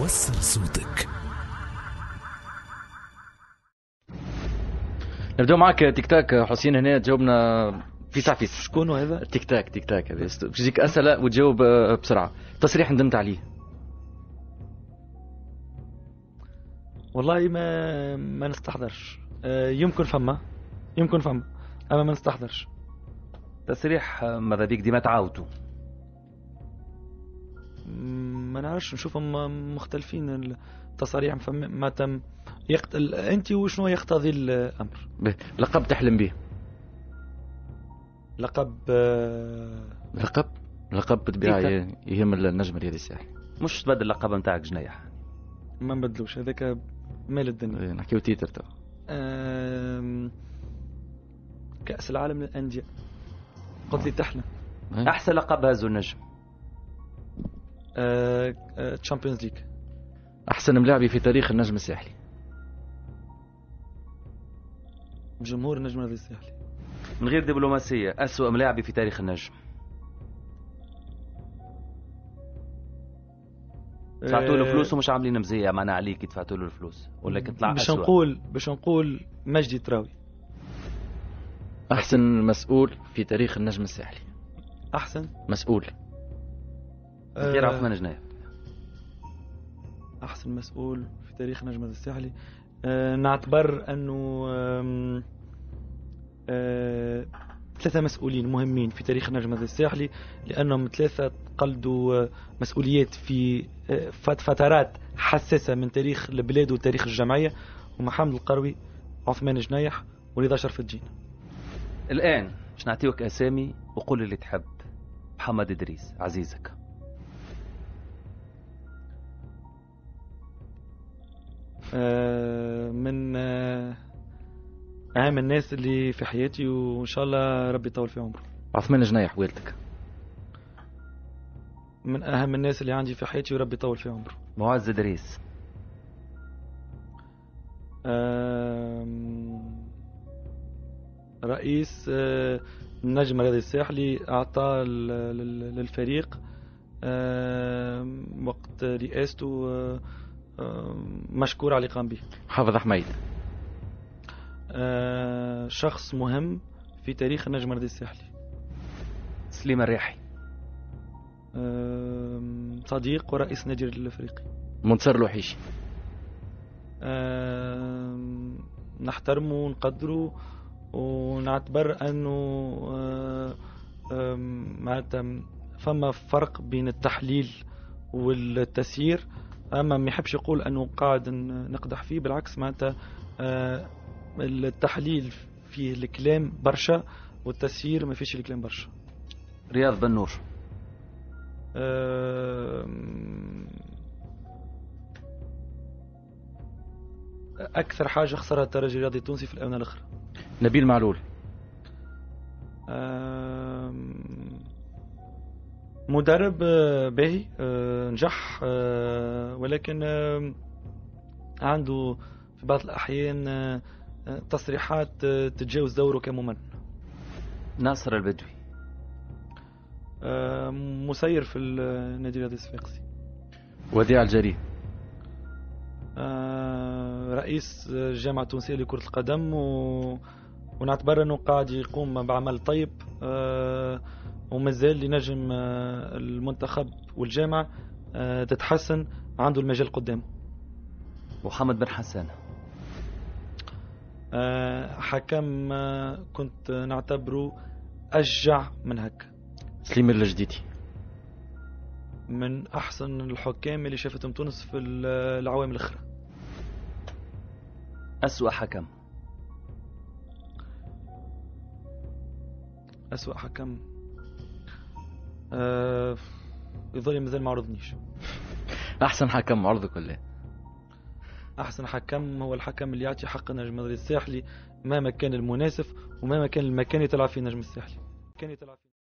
وصل صوتك. نبدأ معك تيك تاك حسين. هنا تجاوبنا في تعفيس. شكون هذا؟ تيك تاك هذا بيجيك أسئلة وتجاوب بسرعة. تصريح ندمت عليه؟ والله ما نستحضرش. يمكن فما اما ما نستحضرش. تصريح ماذا بيك ديما تعاودوا؟ ما نعرفش، نشوفهم مختلفين التصاريح. ما تم انت وشنو يقتضي الامر؟ لقب تحلم به؟ لقب بالطبيعة يهم النجم الرياضي الساحلي. مش تبدل اللقب نتاعك جنيح؟ ما نبدلوش، هذاك مال الدنيا. نحكيو تيتر تو. كأس العالم للأندية. قلت لي تحلم. أحسن لقب هازو النجم؟ تشامبيونز ليج. أحسن ملاعبي في تاريخ النجم الساحلي؟ جمهور النجم الساحلي. من غير دبلوماسية، أسوأ ملاعبي في تاريخ النجم؟ دفعتوا له فلوس ومش عاملين مزية معنا عليك دفعتوا له الفلوس ولا كطلع أسوأ؟ باش نقول مجدي تراوي. أحسن مسؤول في تاريخ النجم الساحلي؟ أحسن مسؤول غير عثمان جناية. أحسن مسؤول في تاريخ النجم الساحلي نعتبر أنه ثلاثة مسؤولين مهمين في تاريخ النجم الساحلي، لأنهم ثلاثة قلدوا مسؤوليات في فترات حساسة من تاريخ البلاد وتاريخ الجمعية، ومحمد القروي، عثمان جنايح، ورضا شرف الدين. الآن مش نعطيوك أسامي وقول اللي تحب. محمد إدريس عزيزك. من أهم الناس اللي في حياتي، وإن شاء الله ربي يطول في عمره. عثمان جنايح والدك. من أهم الناس اللي عندي في حياتي وربي يطول في عمره. معز إدريس. رئيس النجم الرياضي الساحلي أعطى للفريق وقت رئاسته مشكور على اللي قام به. حافظ حميد. شخص مهم في تاريخ النجم الرياضي الساحلي. سليم الرياحي. صديق ورئيس النادي الافريقي. منتصر الوحيشي. نحترمه ونقدره ونعتبر انه معناتها فما فرق بين التحليل والتسيير، اما ما يحبش يقول انه قاعد نقدح فيه، بالعكس معناتها التحليل فيه الكلام برشا والتسيير ما فيش الكلام برشا. رياض بنور. أكثر حاجة خسرها الترجي الرياضي التونسي في الآونة الأخرى. نبيل معلول. مدرب باهي، نجح، ولكن عنده في بعض الأحيان تصريحات تتجاوز دوره كممن. ناصر البدوي. مسير في النادي الرياضي الصفاقسي. وديع الجري. رئيس الجامعة التونسية لكرة القدم، ونعتبر أنه قاعد يقوم بعمل طيب، ومازال لنجم المنتخب والجامعة تتحسن، عنده المجال قدامه. محمد بن حسان. حكم كنت نعتبره أشجع من هكا. سليم الجديدي. من أحسن الحكام اللي شافتهم تونس في العوام الأخرى. أسوأ حكم. أسوأ حكم يظل مازال ما عرضنيش. أحسن حكم معرضك ولا؟ أحسن حكم هو الحكم اللي يعطي حق النجم الساحلي مهما كان المناسب ومهما كان المكان يتلعب فيه النجم الساحلي.